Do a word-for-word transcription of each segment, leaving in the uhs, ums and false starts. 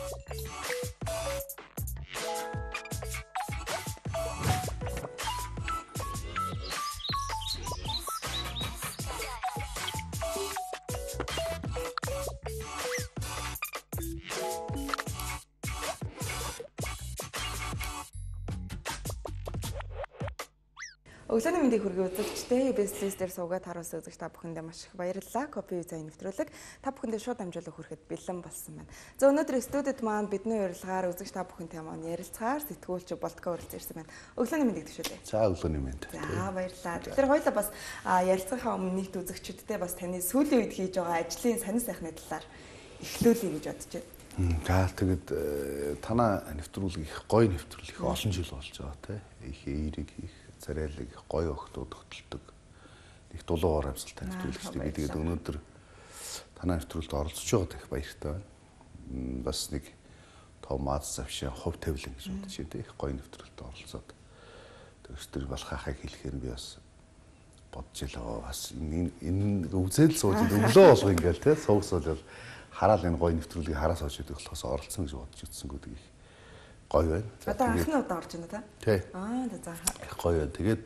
Өглөөний мэндийг хүргэе үзэгчдээ бизнес дээр суугаад харуулсан үзэгч та бүхэндээ маш их баярлалаа. Копи виза нэвтрүүлэг та бүхэндээ шууд амжуулах хүрэхэд бэлэн болсон байна. За өнөөдөр студид маань бидний урилгаар үзэгч та бүхэнтэй маань ярилцгаар сэтгүүлч болтгоо урилж ирсэн байна. Өглөөний мэндийг төшөөлье. За өглөөний мэнд. За баярлалаа. Тэгэхээр хоёулаа бас ярилцахаа өмнө нийт үзэгчдтэй бас таны сүүлийн үед хийж байгаа ажлын сонир сайхны талаар эхлүүлье гэж бодож байна. За тэгэд танаа нэвтрүүлэг их гоё нэвтрүүлэг их олон жил болж байгаа те. Их эерэг их царайлаг гоё охтууд хөтэлдэг. Их дулуугаар амсгалтай нэвтрүүлэгчтэй би тэгээд өнөөдөр танаа нэвтрүүлэлд оролцож байгаад их баяртай байна. Бас нэг том аз завшаа хов тавилан гэж бодож байна те. Их гоё нэвтрүүлэлд оролцоод тэр балхахыг хэлэхээр би бас бодож илаа. Бас энэ энэ үзэл сууж өглөө болго ингээл те. Суугсвал хараал энэ гоё нэвтрүүлгийг хараа сууж идэх болохоос оролцсон гэж бодож үзсэнгүү тийг гоё байна. Одоо анхны удаа орж байна та? Тий. Аа за гоё байна. Тэгээд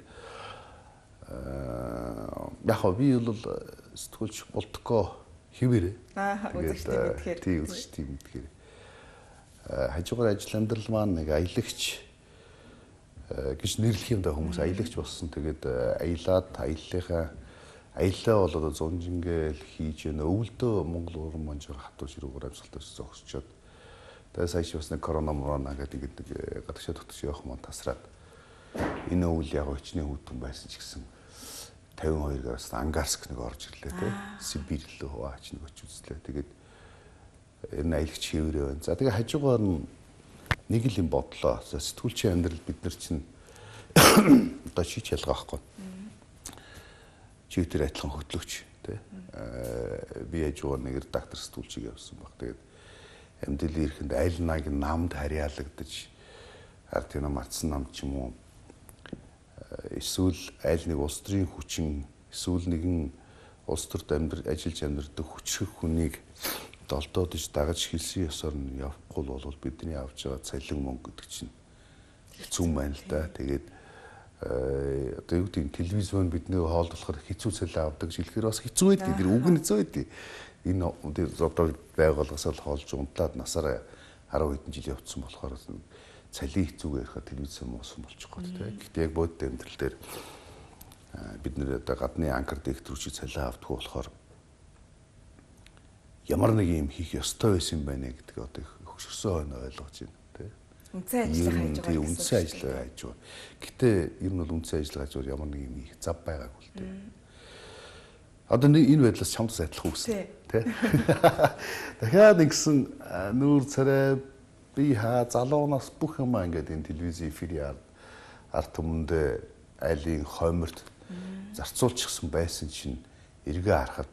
яг хоо би бол сэтгүүлч болтгоо хэвээрээ. Аа үзэгчтэй мэдхээр. Тий үзэгчтэй мэдхээр. Хажуугаар ажил амьдрал маань нэг аялагч гэж нэрлэх юм да хүмүүс аялагч болсон. Тэгээд аялаад аяллахаа аяллаа болоод зунжингээл хийж өгнө. Өвөлдөө Монгол уран манжаар хатуу ширүүгээр амсгалтай зогсчоод тэгээд сая бас нэг корона морона гэдэг нэг гадагшаа тогтож явах маань тасраад энэ өвөл яг өчний хүйтэн байсан ч гэсэн тавин хоёр градус Ангарск нэг орж ирлээ тий. Сибирь рүү хаваач нэг очиж үзлээ. Тэгээд энэ аялагч хэврээ байна. За тэгээд хажуугаар нь нэг л юм бодлоо. Сэтгүүлчийн амьдрал бид нар чинь одоо шийч ялгаа байхгүй. Чи тэр адилхан хөтлөгч тий. Би хажуугаар нэг редактор сэтгүүлчийг явуулсан баг. Тэгээд амьдралын ихэнд аль нэг намд харьяалагдаж ард тийм мартсан нам ч юм уу эсвэл аль нэг улс төрийн хүчин эсвэл нэгэн улс төрд амьдрал ажиллаж амьдрдаг хүчрэх хүнийг долдоодж дагаж хэлсэн ёсоор нь явахгүй бол бидний авч байгаа цалин мөнгө гэдэг чинь хэцүү байна л да. Тэгээд одоо юу гэдэг телевизэн бидний хоолд болохоор хэцүү цалин авдаг гэж хэлэхээр бас хэцүү байдаг. Тэр үг нь хэцүү байдаг. Энэ одоо байгууллагаас л хоолж унтлаад насаараа арав хэдэн жил явцсан болохоор цалин хэцүүгээр ярихад телевизэн муусан болчих гот тийм. Гэхдээ яг бодит амьдрал дээр бид нэр одоо гадны анкар директорчид цалин авдаггүй болохоор ямар нэг юм хийх ёстой байсан юм байна гэдэг одоо их хөшөрсөн хойно ойлгож байна тийм. Үнцэн ажиллагаа хийж байгаа. Үнцэн ажиллагаа хийж байгаа. Гэхдээ ер нь бол үнцэн ажиллагаа хийж ямар нэг юм их зав байгаагүй л тийм. Одоо энэ байдлаас чамд сайдлах үгсэн тий. Дахиад ингэсэн нүүр царай би хаа залуунаас бүх юм ингээд энэ телевизийн эфирийн ард түмэндээ айлын хойморт зарцуулчихсан байсан чинь эргээ харахад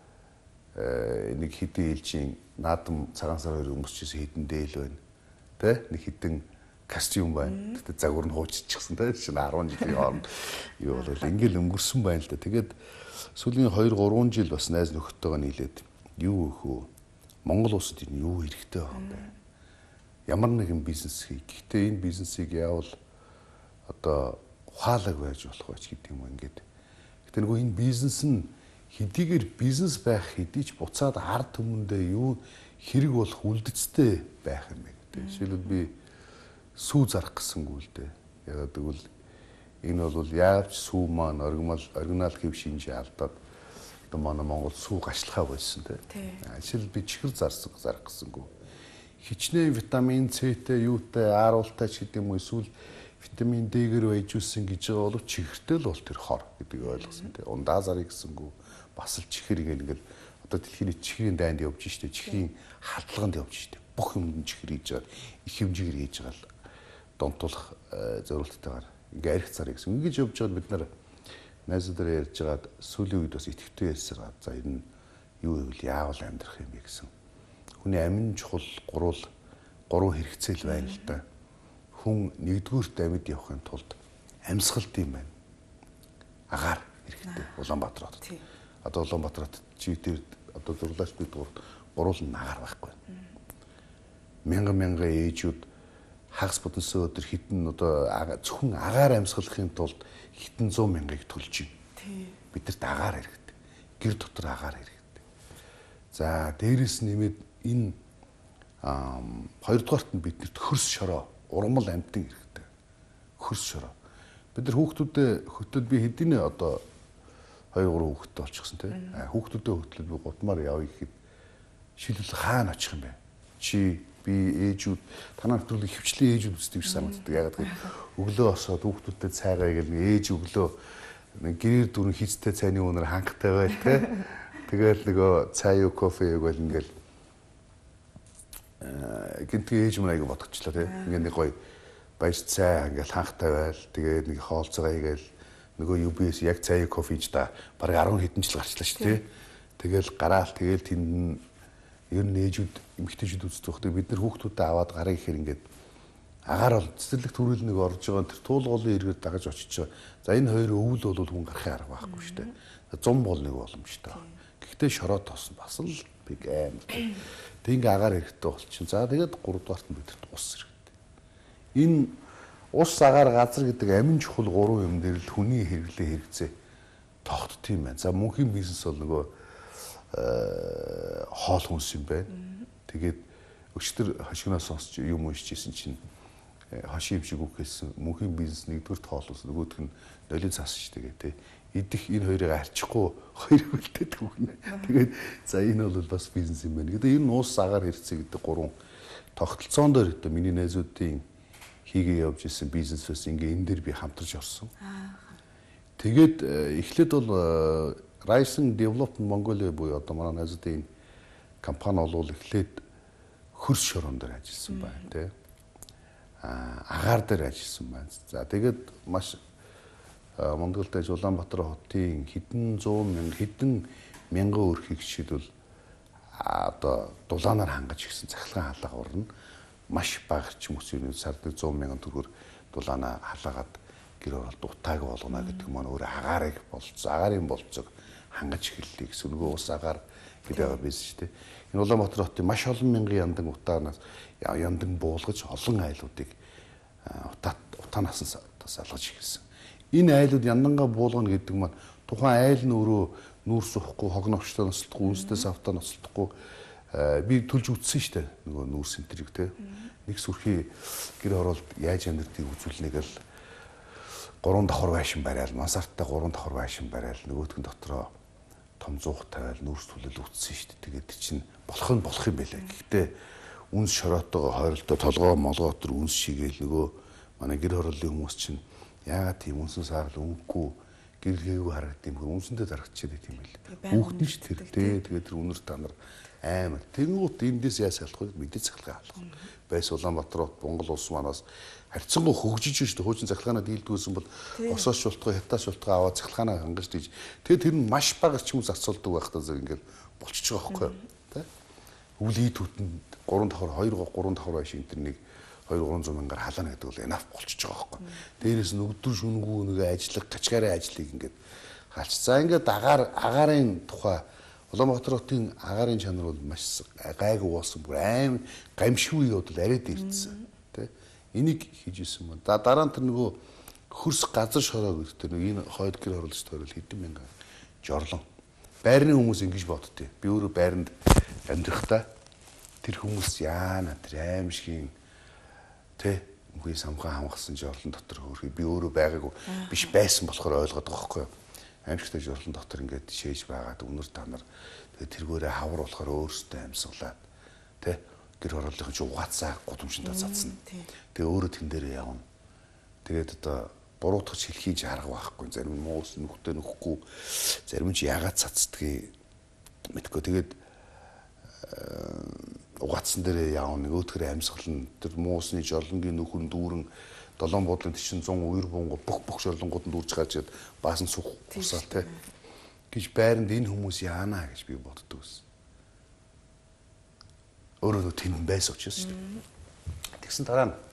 нэг хэдэн ээлжийн наадам цагаан сар хоёр өмсчихсэн хэдэн дээл байна. Тэ нэг хэдэн костюм байна. Тэгтээ загвар нь хууччихсан тэ чинь арван жилийн хооронд юу болов ингээл өнгөрсөн байна л да. Тэгээд сүүлийн хоёр гурван жил бас найз нөхдөйгөө нийлээд юу өөхөө Монгол улсад энэ юу хэрэгтэй байгаа юм бэ? Ямар нэгэн бизнес хий. Гэхдээ энэ бизнесийг яавал одоо ухаалаг байж болох байж гэдэг юм ингээд. Гэхдээ нөгөө энэ бизнес нь хэдийгээр бизнес байх хэдий ч буцаад ард түмэндээ юу хэрэг болох үлдэцтэй байх юм бэ гэдэг. Жишээлбэл би сүү зарах гэсэнгүй л дээ. Ягаад гэвэл энэ бол яавч сүү маань оригинал оригинал хэв шинжээ алдаад одоо манай Монгол сүү гашлахаа болсон тийм. Жишээлбэл би чихэр зарсаг зарах гэсэнгүй. Хичнээн витамин С-тэй, юутай, ааруултай ч гэдэг юм уу эсвэл витамин Д-гээр байж үсэн гэж байгаа бол чихэртэй л бол тэр хор гэдэг ойлгосон тийм. Ундаа зарыг гэсэнгүй бас л чихэр ингээл одоо дэлхийн чихрийн дайнд явж штэ чихрийн хадлаганд явж штэ бүх юмд чихэр хийж байгаа их хэмжээгээр хийж байгаа л донтуулах зорилттойгоор ингээ арх царыг гэсэн. Ингэж явж байгаад бид нар найзуудаар ярьж байгаад сүүлийн үед бас итгэвтэй ярьсаар за энэ юу гэвэл яавал амьдрах юм бэ гэсэн. Хүний амин чухал гурвал гурван хэрэгцээл байна л да. Хүн нэгдүгüүрт амьд явахын тулд амьсгалт юм байна. Агаар хэрэгтэй. Улаанбаатар хот. Одоо Улаанбаатар хот чи тэр одоо дурлаач бид гурвал нь агаар байхгүй. мянган мянган ээжүүд хагас бодонсоо өдөр хитэн одоо зөвхөн агаар амьсгалахын тулд хитэн зуун мянгаыг төлж байна. Бидэрт агаар хэрэгтэй. Гэр дотор агаар хэрэгтэй. За дээрэс нэмээд энэ хоёрдугаарт нь биднэрт хөрс шороо, ургамал амьтан хэрэгтэй. Хөрс шороо. Бид нар хүүхдүүдэд хөтөд би хэдийнэ одоо хоёр гурван хүүхэдтэй болчихсон тийм. Хүүхдүүдэд хөтлөд би гутмаар явъя гэхэд шилбэл хаана очих юм бэ? Чи би ээжүүд танаа нэвтрүүлэг хөвчлэн ээжүүд үздэг гэж санагддаг. Ягаад гэвэл өглөө осоод хүүхдүүдэд цайгаа гэл нэг ээж өглөө нэг гэрээр дөрөн хийцтэй цайны өнөр хангахтай байл тийм. Тэгэл нөгөө цай юу кофе юу гэл ингээл гинтгээ ээж мөн аяга бодгочлоо тийм. Ингээд нэг гоё баяж цай ингээл хангахтай байл. Тэгээд нэг хоолцоо игээл нөгөө ю би эс яг цай кофе ч та бараг арван хэдэн жил гарчлаа шүү дээ. Тэгэл гараал тэгэл тэнд ер нь ээжүүд эмэгтэйчүүд үздэг хөөхтэй бид нар хүүхдүүдэд аваад гараа ихээр ингээд агаар бол цэцэрлэг төрөл нэг орж байгаа тэр туулгуулын эргээр дагаж очиж байгаа. За энэ хоёр өвөл бол хүн гарахын арга байхгүй шүү дээ. Зум бол нэг боломжтой. Гэхдээ шороо тосно бас л биг амар. Тэг ингээ агаар хэрэгтэй болчихно. За тэгээд гурав дугаарт нь бидэрт ус хэрэгтэй. Энэ ус агаар газар гэдэг амин чухал гурван юм дээр л хүний хэрэглээ хэрэгцээ тогтд юм байна. За мөнхийн бизнес бол нөгөө хоол хүнс юм байна. Тэгээд өчтөр хашигнаас сонсч юм уншижсэн чинь хашиг юм шиг үг хэлсэн. Мөнхийн бизнес нэгдүгээр хоол хүнс, нөгөөх нь нолийн цаас ш тэгээ тий. Идэх энэ хоёрыг арчихгүй хоёр хөлтэй түүхнэ. Тэгээд за энэ бол бас бизнес юм байна. Гэдэг энэ уус агаар хэрэгцээ гэдэг гурван тогтолцоон дээр одоо миний найзуудын хийгээ явж исэн бизнесээс ингээ энэ дээр би хамтарч орсон. Тэгээд эхлээд бол Rising Development Mongolia буюу одоо манай найзуудын компани бол эхлээд хөрс шороон дээр ажилласан байна тий. Аа агаар дээр ажилласан байна. За тэгээд маш Монголд аж Улаанбаатар хотын хэдэн зуун мянган хэдэн мянган өрхийг жишээлбэл одоо дулаанаар хангаж гисэн цахилгаан хаалга урна маш бага ч мөсөний сард зуун мянган төгрөгөөр дулаанаа халаагаад гэр оролт утааг болгоно гэдэг маань өөр агаарыг болцоо агарын болцоог хангаж эхэллээ гэсэн нөгөө ус агаар гэдэг байсан шүү дээ. Энэ Улаанбаатар хотын маш олон мянган яндан утаанаас яндан буулгаж олон айлуудыг утаа утаанаас нь салгаж эхэлсэн. Энэ айлууд яндангаа буулгана гэдэг маань тухайн айл нь өөрөө нүүр суухгүй, хогновчтой ноцлохгүй, үнстэй савтаа ноцлохгүй би төлж үтсэн шүү дээ. Нөгөө нүүр сэнтрийг те. Нэг сүрхий гэр оролт яаж амьдртыг үзүүлнэг л гурван давхар байшин барайл, мансарттай гурван давхар байшин барайл, нөгөөдгөн дотроо том зуух тавиал нүүрс түлэл үтсэн шүү дээ. Тэгээд чинь болох нь болох юм байлаа. Гэхдээ үнс шороотойгоо хойролтой толгоо молгоо төр үнс шигээл нөгөө манай гэр хорооллын хүмүүс чинь яагаад тийм үнсэн саарл өнгөгүй гэр гээгүй харагдсан юм хөр үнсэндээ дарагчаад байт юм бэл. Хүүхдэн ч тэр тий тэгээд тэр үнэр та нар амар. Тэнгуут эндээс яа салах вэ? Мэдээ цахилгаан алах. Байс Улаанбаатар хот Монгол улс манаас харьцангуй хөгжиж шүү дээ. Хуучин цахилгаанаа дийлдгүүлсэн бол босоос шултгай, хятад шултгай аваад цахилгаанаа хангаж дийж. Тэгээд тэр нь маш бага ч юм зарцуулдаг байх таа зэрэг ингээл болчихж байгаа байхгүй юу? Тэ? Өвлий түтэнд гурван давхар хоёр гурван давхар байшин интернийг хоёр гурван зуун мянгаар халаана гэдэг бол энаф болчихж байгаа байхгүй. Дээрээс нь өдөр шүнгүү нэг ажиллах, качгаараа ажлыг ингээд хаалч. За ингээд агаар агарын тухай Улаанбаатар хотын агарын чанар бол маш гайгүй болсон. Бүр аим гамшгүй явдал арайд ирдсэн. Тэ? Энийг хийж исэн мөн. За дараа нь тэр нөгөө хөрс газар шороо гэдэг нэг энэ хойд гэр оролцож тойрол хэдэн мянган жорлон. Байрны хүмүүс ингэж боддتي. Би өөрөө байранд амьдрахтаа тэр хүмүүс яана тэр аимшигын тэ үгүй самхан хамгасан жорлон дотор хөөрхий би өөрөө байгаагүй биш байсан болохоор ойлгоод байгаа байхгүй юу. Аимшигтай жорлон дотор ингээд шээж байгаад өнөр та нар тэгээ тэргээрээ хавар болохоор өөрсдөө амьсгалаад тэ гэр хорооллын чи угаацаа гудамжиндаа цацсан. Тэгээ өөрөө тэн дээрээ явна. Тэгээд одоо буруутгах хэлхийж арга байхгүй. Зарим нь моос нүхтэй нөхгүй. Зарим нь чи ягаад цацдгийг мэдгүй. Тэгээд угаацсан дээрээ явна. Нөгөөдгөр амьсгална. Тэр моосны жорлонгийн нүхэн дүүрэн долоон буудлын чинь зун үер буунгу бүх бүх жорлонгууд нь дүүрж гажээд баасан сух усаал те. Гэж байранд энэ хүмүүс яана гэж би боддог ус. Өөрөө тэнд байсан учраас шүү дээ. Тэгсэн дараа нь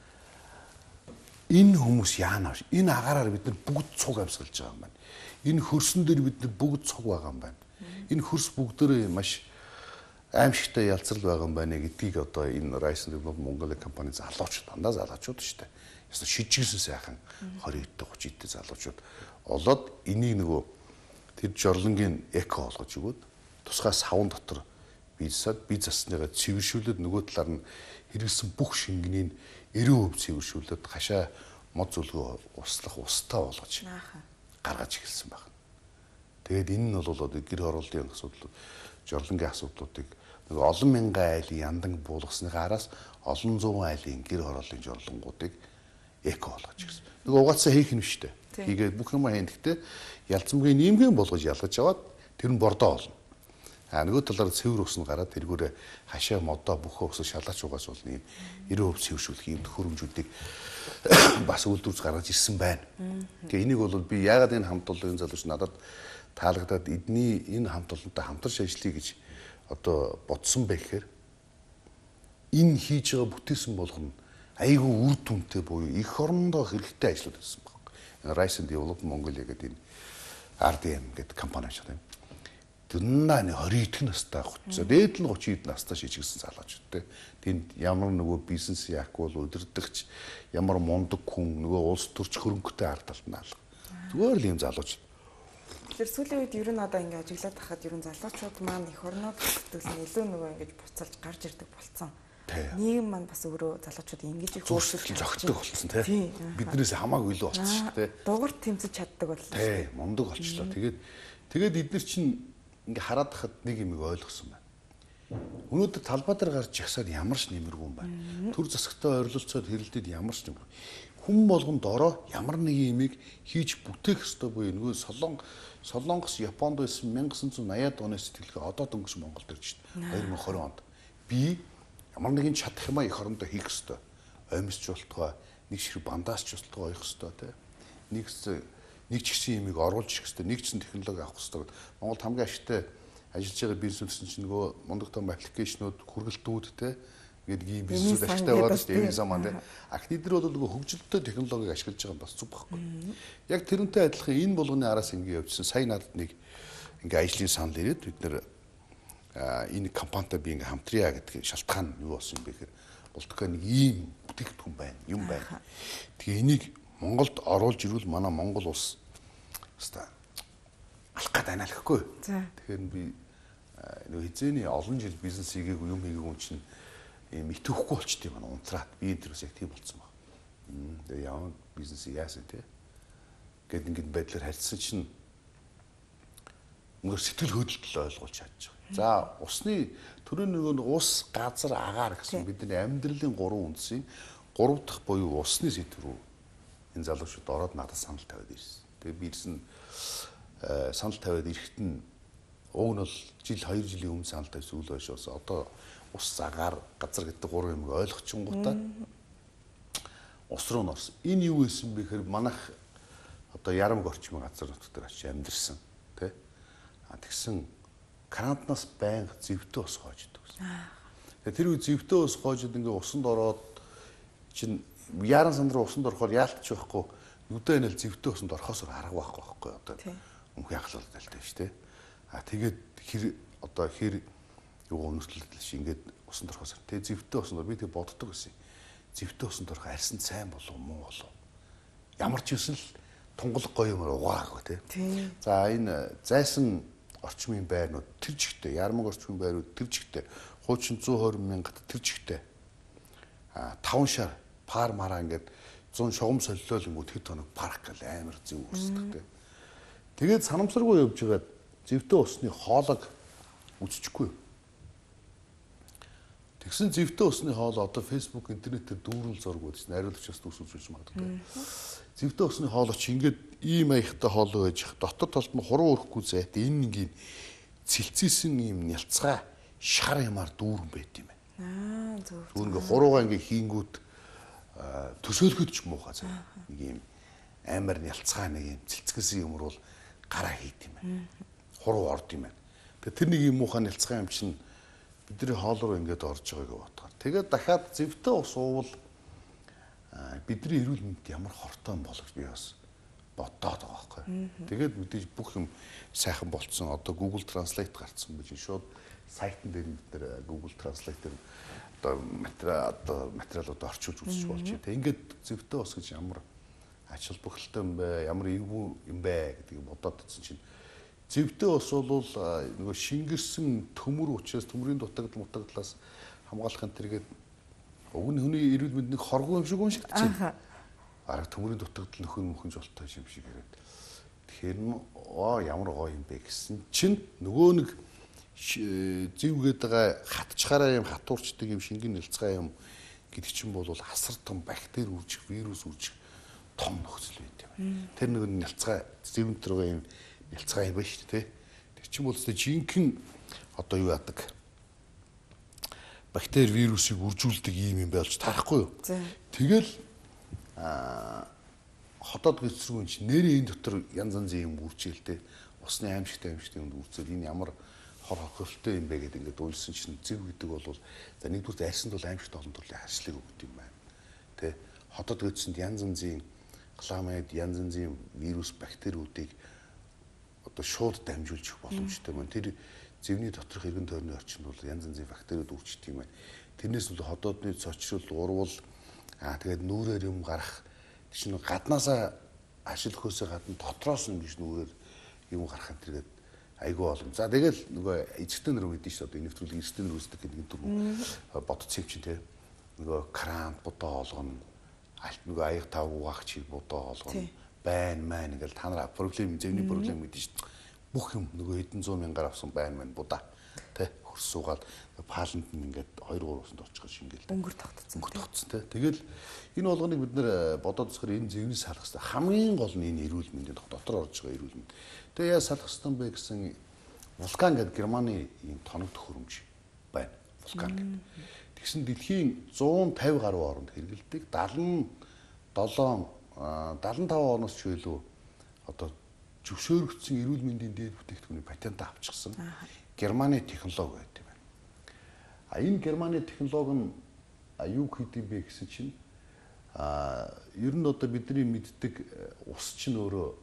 энэ хүмүүс яана вэ? Энэ агаараар бид нар бүгд цуг амьсгалж байгаа юм байна. Энэ хөрсөн дээр бид нар бүгд цуг байгаа юм байна. Энэ хөрс бүгдөө маш аимшигтай ялцрал байгаа юм байна гэдгийг одоо энэ Rise and Develop Mongolia компани залуучууд дандаа залуучууд шүү дээ. Ясно шижигсэн сайхан двадцать тридцать тэй залуучууд олоод энийг нөгөө тэр жорлонгийн эко болгож өгөөд тусгай савн дотор бийсад бие засныгаа цэвэршүүлээд нөгөө талаар нь хэрэгсэн бүх шингэнийг нэрээ хөв цэвэршүүлээд хашаа мод зүлгөө услах устаа болгож гаргаж эхэлсэн байна. Тэгээд энэ нь бол одоо гэр хорооллын асуудал, жорлонгийн асуудлуудыг нэг олон мянган айлын яндан буулгасныхаа араас олон зуун айлын гэр хорооллын жорлонгуудыг эко болгож ирсэн. Нэг угаацаа хийх юм шүү дээ. Хийгээд бүх юм хийн гэхдээ ялцмгийн нийгмийн болгож ялгаж аваад тэр нь бордоо олно. А нөгөө талаар цэвэр ус нь гараад тэргүүрээ хашаа модоо бүхөө ус шалаач угаас бол ийм нэрээ хөв цэвэршүүлэх ийм төхөөрөмжүүдийг бас үйлдвэрч гаргаж ирсэн байна. Тэгээ энийг бол би яагаад энэ хамт олонний залууч надад таалагдаад эдний энэ хамт олонтой хамтарч ажиллая гэж одоо бодсон байх гэхээр энэ хийж байгаа бүтээсэн болгоно айгүй үр дүнтэй буюу эх орондоо хэрэгтэй ажлууд байсан байна. Энэ Rise and Develop Mongolia гэдэг энэ ар ди эм гэдэг компани ашиг юм. Дүннаа нэг двадцать дэх настай авах. Дээд нь тридцать настай шижигсэн залуучууд те. Тэнд ямар нөгөө бизнес яахгүй бол удирдахч ямар мундаг хүн нөгөө улс төрч хөрөнгөтэй ард талд наалга. Зүгээр л юм залууч. Тэгэхээр сүүлийн үед ер нь одоо ингэ ажиглаад тахад ер нь залуучууд маань эх орноо төсөл нь илүү нөгөө ингэж буцалж гарч ирдэг болцсон. Нийгэм маань бас өөрөө залуучууд ингэж их өөрчлөлт зогтдог болсон тий. Биднээс хамаагүй илүү болсон шүү дээ. Дугуйр тэмцэж чаддаг боллоо. Тий, мундаг болчихлоо. Тэгээд тэгээд эдгээр чинь ингээ хараад тахад нэг юм ойлгосон байна. Өнөөдөр талбай дээр гарч жагсаад ямар ч нэмэргүй юм байна. Төр засагтай ойрлолцоод хэрэлдээд ямар ч нэмэр. Хүн болгонд ороо ямар нэг юмыг хийж бүтээх ёстой буюу нөгөө солон Солонгос, Японд байсан 천구 백팔십 оны сэтгэлгээ одоо дөнгөж Монголд ирж байна. две тысячи двадцать онд би ямар нэгэн чадах юмаа эх орондоо хийх ёстой. Оймсч болтгоо, нэг ширхэг бандаасч болтгоо явах ёстой тий. Нэг нэг ч гэсэн юмыг оруулж ирэх ёстой, нэг ч гэсэн технологи авах ёстой гэдэг. Монголд хамгийн ашигтай ажиллаж байгаа бизнес чинь нөгөө мундаг том аппликейшнүүд, хүргэлтүүд тий гэдэг ийм бизнесүүд ашигтай байгаа шүү дээ. Энэ заман тий. Акнидэр бол нөгөө хөгжилттэй технологиг ашиглаж байгаа нь бас зүг байхгүй. Яг тэрнтэй адилхан энэ болгоны араас ингэ явжсэн. Сая надад нэг ингээ ажлын санал ирээд бид нэр энэ компанитай би ингээ хамтрия гэдэг шалтгаан нь юу болсон юм бэ гэхээр болтгоо нэг ийм бүтээгдэхүүн байна, юм байна. Тэгээ энийг Монголд оруулж ирвэл манай Монгол улс хэвээр алах гээд байна л гэхгүй. Тэгэхээр би нөгөө хизээний олон жил бизнес хийгээгүй юм хийгээгүй чинь ийм итгэхгүй болчтой юм байна. Унтраад би энэ төрөөс яг тийм болцсон баг. Тэгээ яа бизнес яасан те. Гэт ингээд байдлаар харьцсан чинь мөр сэтгэл хөдлөлтөө ойлгуулж чадчих. За усны төрийн нөгөө ус, газар, агаар гэсэн бидний амьдралын гурван үндсийн гурав дахь буюу усны сэдв рүү энэ залуучууд ороод надад санал тавиад ирсэн. Тэгээ би ирсэн санал тавиад ирэхэд нь уг нь бол жил хоёр жилийн өмнө санал тавьсан үйл хойшоос одоо ус, агаар, газар гэдэг гурван юмыг ойлгочингуудаа ус руу норсон. Энэ юу байсан бэ гэхээр манайх одоо ярамг орчмын газар нутгаар очиж амьдэрсэн тий. А тэгсэн крантнаас байнга зэвтэ ус гоождөг гэсэн. Тэгээ тэр үе зэвтэ ус гоожод ингээ усанд ороод чинь яран сан руу усанд орохоор яалтч байхгүй нүдэ нэл зэвтэ усанд орохоос арга байхгүй байхгүй одоо өмнөх яхалт талтай шүү дээ. А тэгээд хэр одоо хэр юу өнөртлөл ши ингээд усанд орохоос тэгээ зэвтэ усанд би тэг боддог гэсэн. Зэвтэ усанд орох арьсан сайн болов муу болов. Ямар ч юмсэл тунгалаг гоё юм угаагүй тий. За энэ зайсан орчмын байрнууд тэр жигтэй, ярмаг орчмын байрнууд тэр жигтэй, хуучин one twenty мянгад тэр жигтэй. А таван шар пар мараа ингээд one hundred шугам солилол ингээд хэд хоног парк гэл амар зөв үүсдэг. Тэгээд санамсаргүй явж байгаад зэвтэ усны хоолойг үзчихгүй. Тэгсэн зэвтэ усны хоол одоо Facebook, интернетээр дүүрэл зураг үзсэн. Найруулагч бас дүүсүүлж үзэж магадгүй. Зэвтэ усны хоолой чи ингээд ийм аягтай хоолой байж дотор талд нь хуруу өрөхгүй зайт энэ ингийн цэлцээсэн ийм нялцгай шар ямаар дүүрэн байт юм байна. Аа зөв. Зүгээр ингээд хуруугаа ингээд хийнгүүт төсөөлөхөд ч муухай заа. Нэг ийм амар нялцгай нэг ийм цэлцгэсэн юм бол гараа хийд юм байна. Хуруу орд юм байна. Тэгээ тэр нэг ийм муухай нялцгай юм чинь бидний хоол руу ингээд орж байгааг бодохоор. Тэгээд дахиад зэвтэ ус уувал бидний эрүүл мэндэд ямар хортой болох би бас бодоод байгаа байхгүй. Тэгээд мэдээж бүх юм сайхан болцсон. Одоо Google Translate гарцсан байж шууд сайтн дээр бид нэр Google Translate дээр одоо материал одоо материалууд орчуулж үзэж болж байна. Тэг ингээд зөвхөн бас гэж ямар ач холбогдолтой юм бэ? Ямар эвгүй юм бэ гэдгийг бодоод үзсэн чинь зөвхөн бас бол нөгөө шингэрсэн төмөр учраас төмрийн дутагдал мутагдлаас хамгаалахын тэргээд уг нь хүний эрүүл мэндийг хоргоо юм шиг уншигдаж байна. Арга төмрийн дутагдал нөхөн мөхөн жолтой юм шиг яриад. Тэгэхээр оо ямар гоё юм бэ гэсэн чинь нөгөө нэг зэвгээд байгаа хатчгаараа юм хатуурчдаг юм шингэн нэлцгаа юм гэдэг чинь бол асар том бактери үржих, вирус үржих том нөхцөл байт юм. Тэр нэг нэлцгаа зэвэн төрөө юм нэлцгаа юм ба шүү дээ. Тэр чинь бол өстой жинхэнэ одоо юу яадаг бактери вирусыг үржүүлдэг юм юм болж тарахгүй юу. Тэгэл а хотод гэсрүүн чи нэрийн энэ дотор янз янзын юм үржээлтэй усны аимшигтай аимшигтай юм үржэл энэ ямар хор хохиролтой юм бэ гэдэг ингээд уйлсан чинь зэв гэдэг бол за нэгдүгээр арьсанд бол аимшигт олон төрлийн харшлыг өгдөг юм байна. Тэ хотод гэсэнд янз янзын гламайд янз янзын вирус бактериудыг одоо шууд дамжуулж их боломжтой байна. Тэр зэвний доторх эргэн тойрны орчинд бол янз янзын бактериуд үржиж юм байна. Тэрнээс бол хотоодны цочрол, урвал аа тэгээд нүрээр юм гарах чинь гаднаасаа ашил хөөсөө гадна дотроос нь гэж нүрээр юм гарах энэ тэргээд айгүй олон. За тэгэл нөгөө эзэгтэй нэр мэдэн шүү дээ. Энэ нэвтрүүлэг эзэгтэй нэр үүсдэг гэдэг дүр бодцсон юм чинь те. Нөгөө кран будаа олгоно. Алт нөгөө аяг тав угаах чиг будаа олгоно. Байн маань ингээл та нараа проблем зэвний проблем мэдэн шүү. Бүх юм нөгөө хэдэн зуун мянгаар авсан байн маань будаа те хөрс суугаад пааланд нь ингээд хоёр гуравсанд очиход шингээл өнгөр тогтцсон. Өнгөр тогтцсон те. Тэгэл энэ болгоныг бид нэр бодоод үзэхээр энэ зэвний салах хэрэгтэй. Хамгийн гол нь энэ эрүүл мэндийн дотор орж байгаа эрүүл мэнд. Тэгээ яа салах хэрэгтэй бэ гэсэн вулкан гэдэг Германы ийм тоног төхөөрөмж байна. Вулкан гэдэг. Тэгсэн дэлхийн зуун тавь гаруй оронд хэрэгэлдэг даалан долоон даалан таван орноос ч илүү одоо зөвшөөрөгдсөн эрүүл мэндийн дээд бүтээгдэхүүний патент авчихсан Германы технологи байдаг юм байна. А энэ Германы технологи нь юу хийдэг бэ гэсэн чинь а ер нь одоо бидний мэддэг ус чинь өөрөө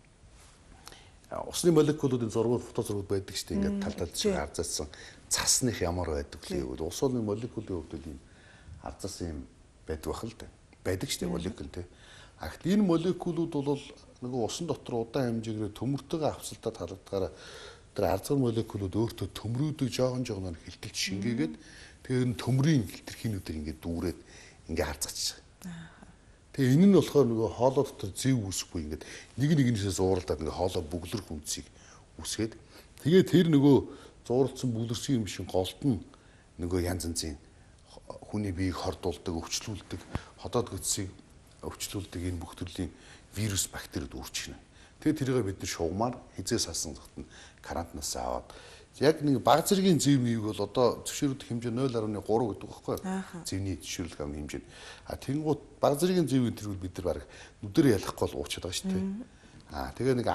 усны молекулуудын зургууд фото зургууд байдаг шүү дээ. Ингээд тал талд шиг арзаасан цасных ямар байдаг вэ? Ус уулын молекулын хувьд ийм арзаасан юм байдаг бах л да. Байдаг шүү дээ молекул тий. А гэтэл энэ молекулууд бол нөгөө усан дотор удаан хэмжээгээр төмөртэйгээ хавцалтад халагдгаараа тэр арзгар молекулууд өөртөө төмрүүдийг жоохон жоохон хилтэлж шингээгээд тэр нь төмрийн хилтерхийнүүдээр ингээд дүүрээд ингээд харцгачих. Тэгээ энэ нь болохоор нөгөө хоолой дотор зэв үүсэхгүй ингээд нэг нэгнээсээ зууралдаад ингээд хоолой бүглэрх үнцгийг үүсгээд тэгээ тэр нөгөө зууралдсан бүглэрсэн юм шиг голд нь нөгөө янз янзын хүний биеийг хордуулдаг, өвчлүүлдэг, ходоод гүцсийг өвчлүүлдэг энэ бүх төрлийн вирус бактериуд үүрчихнэ. Тэгээ тэрийг бид нар шугамар хизээс салсан зохтон карантинаас аваад яг нэг баг зэргийн зэв мийг бол одоо зөвшөөрөх хэмжээ нуль гаруй три гэдэг байхгүй юу? Зэвний зөвшөөрлөг авны хэмжээ. А тэгэнгუთ баг зэргийн зэвийн тэргүүл бид нар баг нүдэрээ ялахгүй бол уучаад байгаа шүү дээ. А тэгээ нэг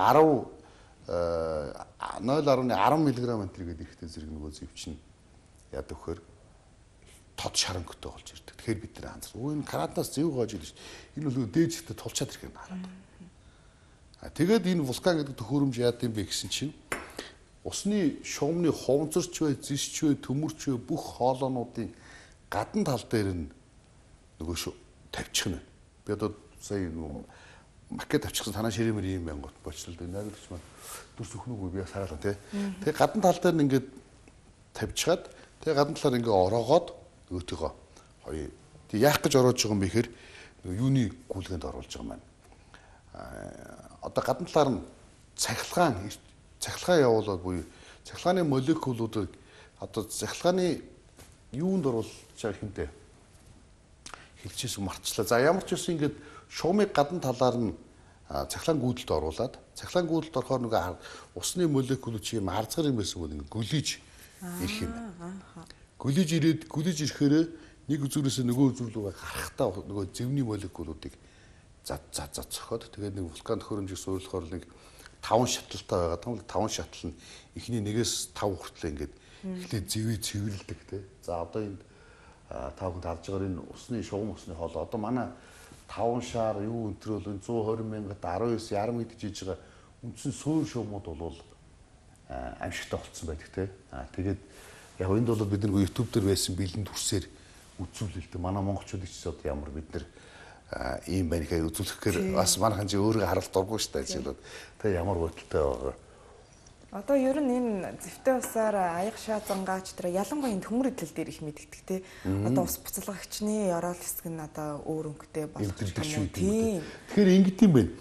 ten нуль гаруй ten мг энэ тэргээд ихтэй зэрэг нөгөө зэв чинь яадаг вөхөр тод шарангөтэй болж ирдэг. Тэгэхээр бид нар анзаар. Өө энэ карантинаас зэв гоож ирж энэ бол дээд зэгтээ тулчаад ирэх юм хараад. А тэгээд энэ вулкан гэдэг төхөөрөмж яад юм бэ гэсэн чинь усны шугамны хувцарч бай, зисч бай, төмөрч бай бүх хоолоонуудын гадна тал дээр нь нөгөө шүү тавьчих нь. Би одоо сая нөгөө макет тавьчихсан танаа ширэмэр юм байнгут болчихлоо. Найдварч маань дүрс өхнөгөө би сараалаа тий. Тэгээ гадна тал дээр нь ингээд тавьчихад тэгээ гадна талаар ингээд ороогоод өөтгөө хоёр. Тэг яах гэж ороож байгаа юм бэ гэхээр юуны гүйлгэнд оруулж байгаа юм байна. Одоо гадна талаар нь цахилгаан цахилгаан явуулаад буюу цахилгааны молекулуудыг одоо цахилгааны юунд оруулж байгаа хэмтэй хэлчихсэн мартчлаа. За ямар ч үсэн ингээд шугамыг гадна талаар нь цахилгаан гүйдэлд оруулаад цахилгаан гүйдэлд орохоор нөгөө усны молекулууд чи юм арзгар юм байсан бол ингээд гүлиж ирэх юм байна. Гүлиж ирээд гүлиж ирэхээр нэг үзүүрээс нөгөө үзүүр рүү харахтаа нөгөө зэвний молекулуудыг зад зад зад цохоод тэгээд нэг вулкан төхөөрөмжийг суулгахаар нэг таван шатлалтай байгаа. Том таван шатлал нь эхний нэгээс тав хүртэл ингээд эхлээд зэвээ цэвэрлдэг те. За одоо энэ тав хүнд харж байгаа энэ усны шугам усны хоол одоо манай таван шаар юу өнтрөөл one twenty мянгад nineteen ярам гэдэг жиж байгаа үндсэн суур шугамуд бол аимшигтай болцсон байдаг те. А тэгээд Яг энд бол бид нэг YouTube дээр байсан бэлэн төрсээр үзүүлэлт. Манай монголчуудыг ч одоо ямар бид нэр ийм байна гэхээр үзүүлэхээр бас манайхан чи өөрөө харалт дургүй шүү дээ жишээлбэл. Тэгээ ямар бодолтой байгаа. Одоо ер нь энэ зэвтэй усаар аяг шаазангаач тэр ялангуяа энэ төмөр идэл дээр их мэддэг те. Одоо ус буцалгагчны орол хэсэг нь одоо өөр өнгөтэй болох юм. Тийм. Тэгэхээр ингэт юм байна.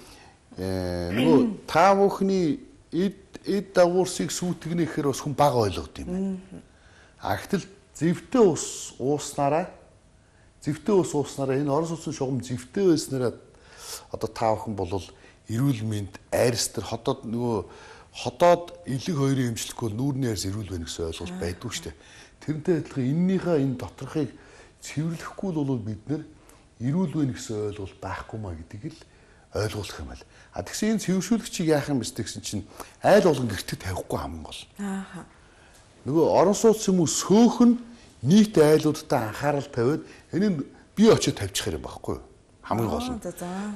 Э нөгөө та бүхний эд эд дагуурсыг сүйтгэнэ гэхээр бас хүн бага ойлгод юм байна. А гэтэл зэвтэй ус ууснараа зэвтэй ус ууснараа энэ орос улсын шугам зэвтэй байснараа одоо та бүхэн бол эрүүл мэнд айрс төр хотод нөгөө хотод элэг хоёрын эмчлэхгүй нүүрний айрс эрүүл байна гэсэн ойлголт байдгүй шүү дээ. Тэрнтэй адилхан эннийхээ энэ доторхыг цэвэрлэхгүй бол бид нэр эрүүл байна гэсэн ойлголт байхгүй маа гэдгийг л ойлгуулах юм байна. А тэгсэн энэ цэвэршүүлэгчийг яах юм бэ гэсэн чинь айл болгон гэртээ тавихгүй хамгийн гол. Аа. Нөгөө орон сууц юм уу сөөхөн нийт айлуудтай анхаарал тавиад энийг бие очиод тавьчих юм байхгүй юу? Хамгийн гол нь.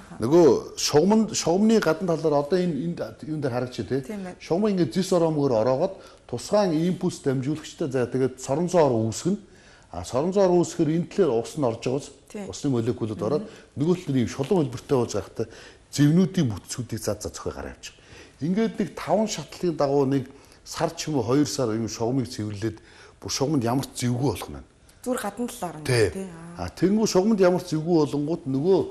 Нөгөө шугамд шугамны гадна талаар одоо энэ энэ юун дээр харагч тий. Шугам ингээд зис ороомгоор ороогоод тусгаан импульс дамжуулагчтай за тэгээд соронзоор үүсгэнэ. А соронзоор үүсгэхээр энэ талаар ус нь орж байгааз усны молекулууд ороод нөгөө талын шулуун хөлбөртэй болж байхдаа зэвнүүдийн бүтцүүдийг зад зад зохио гараа авчих. Ингээд нэг таван шатлалын дагуу нэг сар ч юм уу хоёр сар юм шугамыг цэвэрлээд бүр шугамд ямар ч зэвгүй болох нь. Зүгээр гадна талаар нь тий. А тэнгүү шугамд ямар ч зэвгүй болонгууд нөгөө